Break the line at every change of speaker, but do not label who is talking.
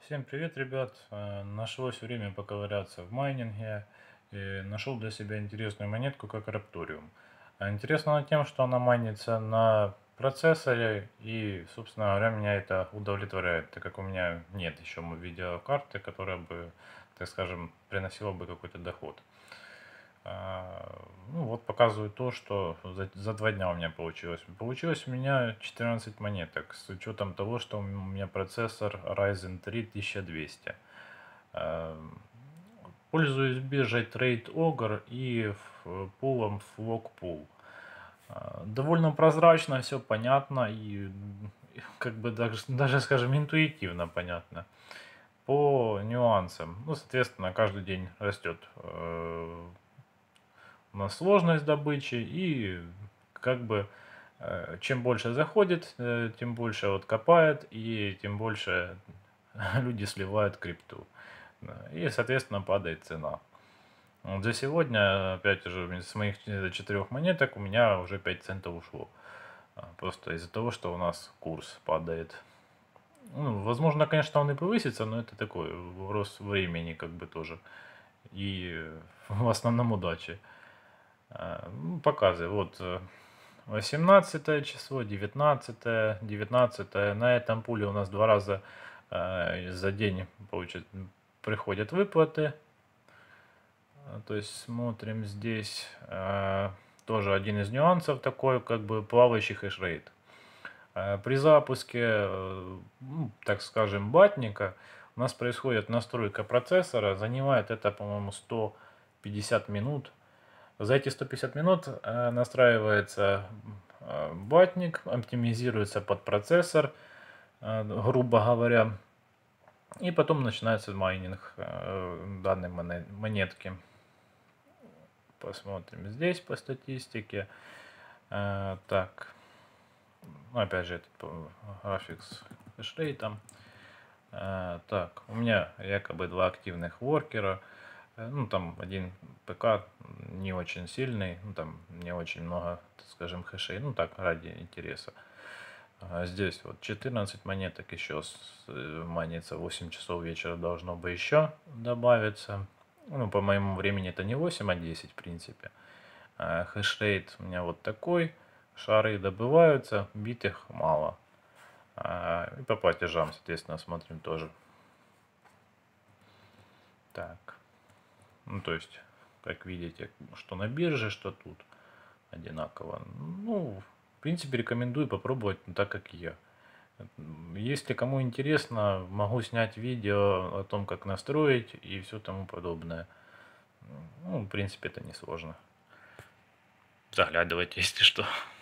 Всем привет, ребят! Нашлось время поковыряться в майнинге и нашел для себя интересную монетку, как Raptorium. Интересно она тем, что она майнится на процессоре и, собственно говоря, меня это удовлетворяет, так как у меня нет еще видеокарты, которая бы, так скажем, приносила бы какой-то доход. Ну вот показываю то, что за 2 дня у меня получилось. Получилось у меня 14 монеток, с учетом того, что у меня процессор Ryzen 3 1200. А, Пользуюсь биржей Trade Ogre и пулом Flockpool. Довольно прозрачно, все понятно и как бы даже, скажем, интуитивно понятно. По нюансам. Ну, соответственно, каждый день растет у нас сложность добычи и как бы чем больше заходит, тем больше вот копает и тем больше люди сливают крипту. Да, и, соответственно, падает цена. Вот за сегодня, опять же, с моих 4 монеток у меня уже 5 центов ушло. Просто из-за того, что у нас курс падает. Ну, возможно, конечно, он и повысится, но это такой вопрос времени как бы тоже. И в основном удачи. Показываю. Вот 18 число, 19. На этом пуле у нас 2 раза за день приходят выплаты. То есть смотрим здесь тоже один из нюансов такой, как бы плавающий хешрейт. При запуске, так скажем, батника у нас происходит настройка процессора, занимает это, по-моему, 150 минут. За эти 150 минут настраивается батник, оптимизируется под процессор, грубо говоря, и потом начинается майнинг данной монетки. Посмотрим здесь по статистике. Так, опять же, этот график с хешрейтом. Так, у меня якобы 2 активных воркера. Ну, там один ПК не очень сильный, ну, там не очень много, так скажем, хэшей, ну, так, ради интереса. Здесь вот 14 монеток еще майнится, 8 часов вечера должно бы еще добавиться. Ну, по моему времени это не 8, а 10, в принципе. Хэшрейт у меня вот такой. Шары добываются, битых мало. И по платежам, соответственно, смотрим тоже. Так. Ну, то есть, как видите, что на бирже, что тут одинаково. Ну, в принципе, рекомендую попробовать так, как и я. Если кому интересно, могу снять видео о том, как настроить и все тому подобное. Ну, в принципе, это не сложно. Заглядывайте, если что.